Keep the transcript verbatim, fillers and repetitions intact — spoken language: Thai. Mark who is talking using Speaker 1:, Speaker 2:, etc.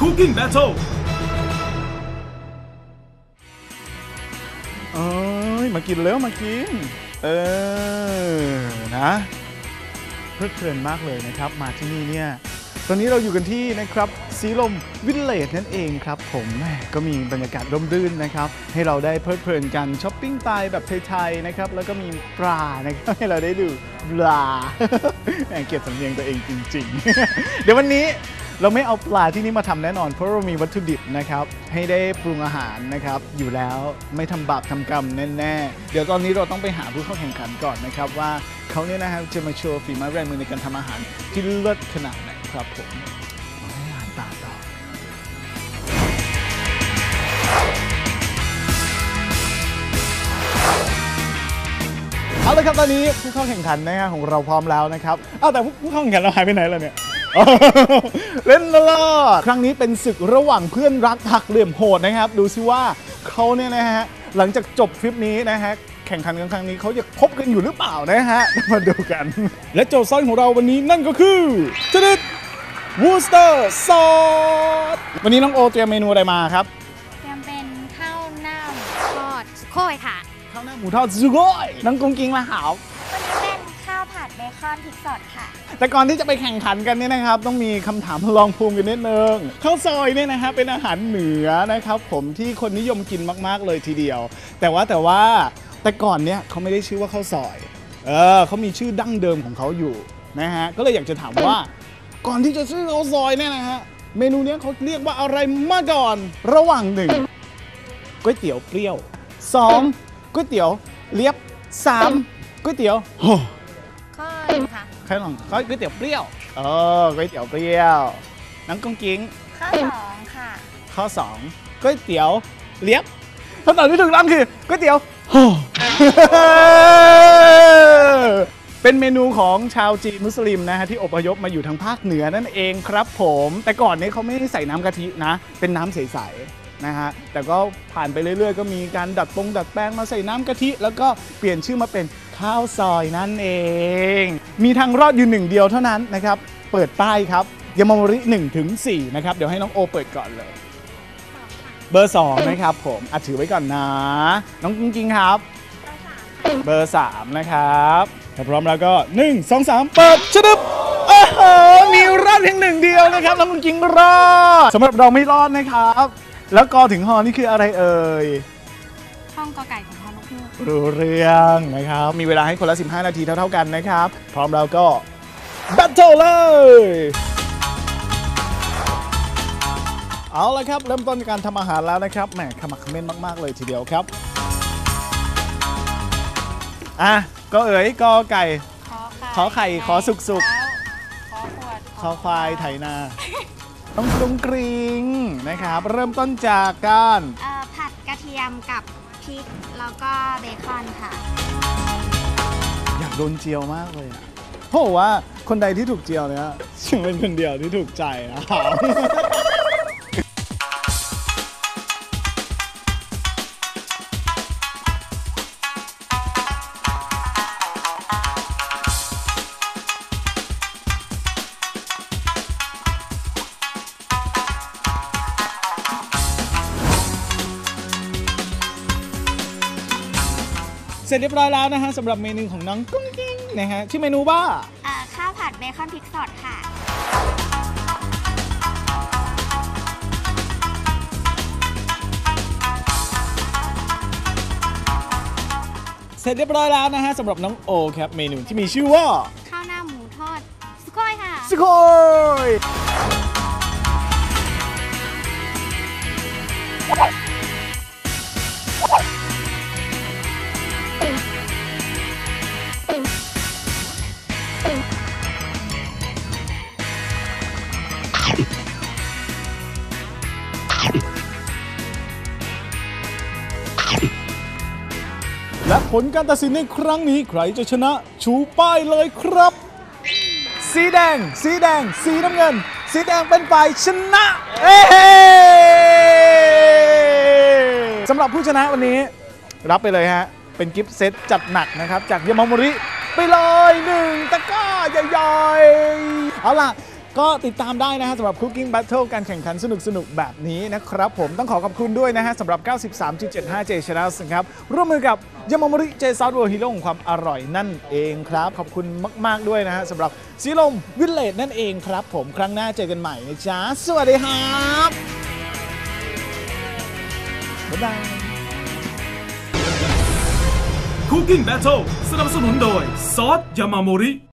Speaker 1: Cooking Battle
Speaker 2: เอ้ยมากินแล้วมากินเออนะเพลิดเพลินมากเลยนะครับมาที่นี่เนี่ยตอนนี้เราอยู่กันที่นะครับสีลมวิลเลจนั่นเองครับผมแม่ก็มีบรรยากาศร่มรื่นนะครับให้เราได้เพลิดเพลินกันช้อปปิ้งไปแบบไทยๆนะครับแล้วก็มีปลานะครับให้เราได้ดูปลา เกียรติสำเนียงตัวเองจริงๆ เดี๋ยววันนี้เราไม่เอาปลาที่นี่มาทำแน่นอนเพราะเรามีวัตถุดิบนะครับให้ได้ปรุงอาหารนะครับอยู่แล้วไม่ทำบาปทำกรรมแน่ๆเดี๋ยวตอนนี้เราต้องไปหาผู้เข้าแข่งขันก่อนนะครับว่าเขาเนี่ยนะครับจะมาโชว์ฝีไม้แรงมือในการทำอาหารที่เลิศขนาดไหนครับผมอาหารตาต่อเอาละครับตอนนี้ผู้เข้าแข่งขันนะฮะของเราพร้อมแล้วนะครับอ้าวแต่ผู้เข้าแข่งขันเราหายไปไหนแล้วเนี่ยเล่นตลอดครั้งนี้เป็นศึกระหว่างเพื่อนรักหักเหลี่ยมโหดนะครับดูซิว่าเขาเนี่ยนะฮะหลังจากจบทริปนี้นะฮะแข่งขันกันครั้งนี้เขาจะคบกันอยู่หรือเปล่านะฮะมาดูกันและโจทย์ซ่อนของเราวันนี้นั่นก็คือจดิตวูสเตอร์ซอสวันนี้น้องโอเตรียมเมนูอะไรมาครับ
Speaker 3: เตรียมเป็นข้าวหน้าหมูทอดสุโค้ยค่ะ
Speaker 2: ข้าวหน้าหมูทอดสุโค้ยน้องกุ้งกิ้งละหาว
Speaker 3: วันนี้เป็นข้าวผัดเบคอนพริกสดค่ะ
Speaker 2: แต่ก่อนที่จะไปแข่งขันกันเนี่ยนะครับต้องมีคำถามลองภูมิกันนิดนึงข้าวซอยเนี่ยนะฮะเป็นอาหารเหนือนะครับผมที่คนนิยมกินมากๆเลยทีเดียวแต่ว่าแต่ว่าแต่ก่อนเนี่ยเขาไม่ได้ชื่อว่าข้าวซอยเออเขามีชื่อดั้งเดิมของเขาอยู่นะฮะก็เลยอยากจะถามว่าก่อนที่จะชื่อข้าวซอยเนี่ยนะฮะเมนูนี้เขาเรียกว่าอะไรมาก่อนระหว่างหนึ่งก๋วยเตี๋ยวเปรี้ยวสองก๋วยเตี๋ยวเลียบสามก๋วยเตี๋ยว
Speaker 3: ข้อหนึ่งค่ะ
Speaker 2: ใครลองก๋วยเตี๋ยวเปรี้ยวเออก๋วยเตี๋ยวเปรี้ยวน้องกุ้งกิ้ง
Speaker 3: ข้อสองค่ะ
Speaker 2: ข้อสองก๋วยเตี๋ยวเลียบคำตอบที่ถูกต้องคือก๋วยเตี๋ยวเป็นเมนูของชาวจีนมุสลิมนะฮะที่อพยพมาอยู่ทางภาคเหนือนั่นเองครับผมแต่ก่อนนี้เขาไม่ได้ใส่น้ำกะทินะเป็นน้ำใสๆนะฮะแต่ก็ผ่านไปเรื่อยๆก็มีการดัดปรุงดัดแปลงมาใส่น้ำกะทิแล้วก็เปลี่ยนชื่อมาเป็นข้าวซอยนั่นเองมีทางรอดอยู่หนึ่งเดียวเท่านั้นนะครับเปิดป้ายครับยามาโมริหนึ่งถึงสี่นะครับเดี๋ยวให้น้องโอเปิดก่อนเลยเบอร์สองนะครับผมอัดถือไว้ก่อนนะน้องกุ้งกิ้งครับเบอร์สามนะครับถ้าพร้อมแล้วก็หนึ่ง สอง สามเปิดชดึบโอ้โหมีรอดเพียงหนึ่งเดียวนะครับน้องกุ้งกิ้งรอดสำหรับเราไม่รอดนะครับแล้วกอถึงฮอนี่คืออะไรเอ่ย
Speaker 3: ห้องกอไก่ของฮอนกฮูก
Speaker 2: รู้เรื่องนะครับมีเวลาให้คนละสิบห้านาทีเท่าๆกันนะครับพร้อมแล้วก็แบทเทิลเลยเอาละครับเริ่มต้นการทำอาหารแล้วนะครับแหมขมักเขม้นมากๆเลยทีเดียวครับอ่ะก็เอ๋ยกอไก่ขอไข่ขอสุกสุก
Speaker 3: ขอขวด
Speaker 2: ขอควายไถนาต้องกรุงกริงนะครับเริ่มต้นจากการ
Speaker 3: ผัดกระเทียมกับพริกแล้วก็เบคอนค่ะ
Speaker 2: อยากโดนเจียวมากเลยอ่ะเพราะว่าคนใดที่ถูกเจียวเนี่ยฉันเป็นคนเดียวที่ถูกใจนะครับเสร็จเรียบร้อยแล้วนะฮะสำหรับเมนูของน้องกุ้งกิ้งนะฮะชื่อเมนูว่า
Speaker 3: ข้าวผัดเบคอนพริกสดค่ะ
Speaker 2: เสร็จเรียบร้อยแล้วนะฮะสำหรับน้องโอครับเมนูที่มีชื่อว่า
Speaker 3: ข้าวหน้าหมูทอดสุโค้ยค่ะ
Speaker 2: สุโค้ยและผลการตัดสินในครั้งนี้ใครจะชนะชูป้ายเลยครับสีแดงสีแดงสีน้ำเงินสีแดงเป็นฝ่ายชนะเอ้สำหรับผู้ชนะวันนี้รับไปเลยฮะเป็นกิฟต์เซตจัดหนักนะครับจากยามาโมริไปเลยหนึ่งตะกร้าใหญ่ๆเอาล่ะก็ติดตามได้นะฮะสำหรับ Cooking Battle การแข่งขันสนุกๆ แบบนี้นะครับผมต้องขอขอบคุณด้วยนะฮะสำหรับ เก้าสิบสามจุดเจ็ดห้า เจ Channels ครับร่วมมือกับยามาโมริ J South World Hero ของความอร่อยนั่นเองครับขอบคุณมากๆด้วยนะฮะสำหรับสีลมวิลเลจนั่นเองครับผมครั้งหน้าเจอกันใหม่นะจ๊ะสวัสดีครับบ๊ายบาย
Speaker 1: Cooking Battle สนับสนุนโดยซอสยามาโมริ